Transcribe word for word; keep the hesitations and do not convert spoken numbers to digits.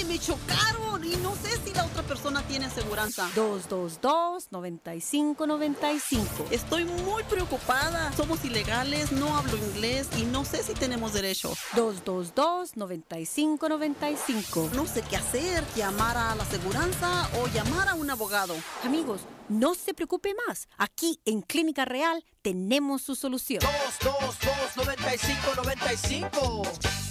me chocaron y no sé si la otra persona tiene aseguranza. dos dos dos, nueve cinco nueve cinco. Estoy muy preocupada. Somos ilegales, no hablo inglés y no sé si tenemos derechos. dos dos dos, nueve cinco nueve cinco. No sé qué hacer, llamar a la aseguranza o llamar a un abogado. Amigos, no se preocupe más. Aquí en Clínica Real tenemos su solución. dos dos dos, nueve cinco nueve cinco.